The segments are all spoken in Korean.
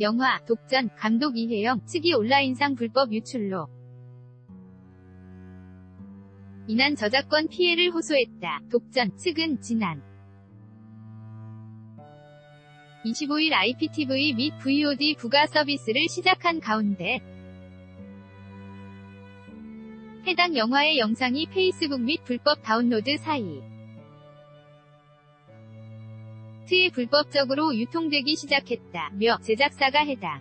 영화 독전 감독 이혜영 측이 온라인상 불법 유출로 인한 저작권 피해를 호소했다. 독전 측은 지난 25일 IPTV 및 VOD 부가 서비스를 시작한 가운데 해당 영화의 영상이 페이스북 및 불법 다운로드 사이트에 불법적으로 유통되기 시작했다며 제작사가 해당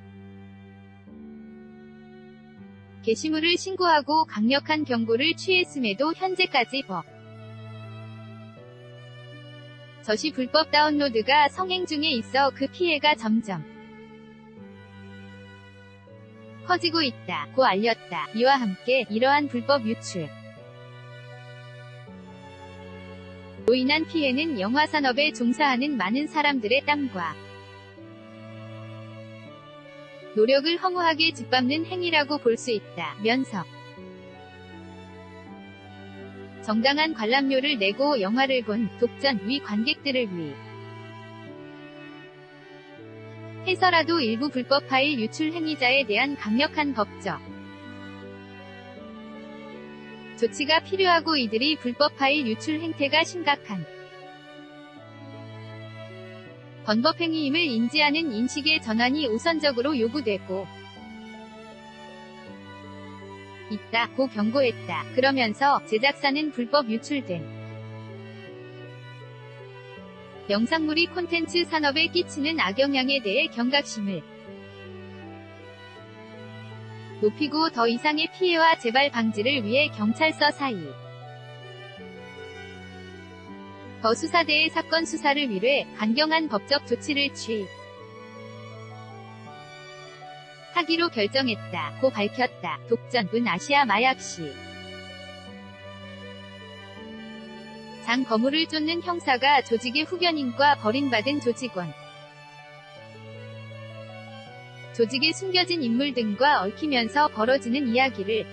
게시물을 신고하고 강력한 경고를 취했음에도 현재까지 저시 불법 다운로드가 성행 중에 있어 그 피해가 점점 커지고 있다고 알렸다. 이와 함께 이러한 불법 유출로 인한 피해는 영화산업에 종사하는 많은 사람들의 땀과 노력을 허무하게 짓밟는 행위라고 볼 수 있다면서 정당한 관람료를 내고 영화를 본 독전 위 관객들을 위해서라도 일부 불법 파일 유출 행위자에 대한 강력한 법적 조치가 필요하고 이들이 불법 파일 유출 행태가 심각한 범법 행위임을 인지하는 인식의 전환이 우선적으로 요구되고 있다고 경고했다. 그러면서 제작사는 불법 유출된 영상물이 콘텐츠 산업에 끼치는 악영향에 대해 경각심을 높이고 더 이상의 피해와 재발 방지를 위해 경찰서 더 수사대의 사건 수사를 위해 강경한 법적 조치를 하기로 결정했다고 밝혔다. 독전은 아시아 마약시 장 거물을 쫓는 형사가 조직의 후견인과 버림받은 조직의 숨겨진 인물 등과 얽히면서 벌어지는 이야기를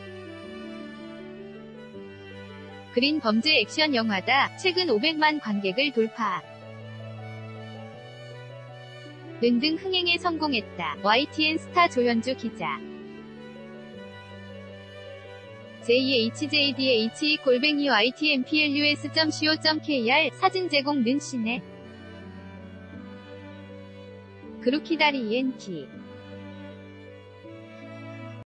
그린 범죄 액션 영화다. 최근 500만 관객을 돌파 등 흥행에 성공했다. YTN 스타 조현주 기자 jehjdh@ytnplus.co.kr 사진 제공 는 시네 그루키다리 ENT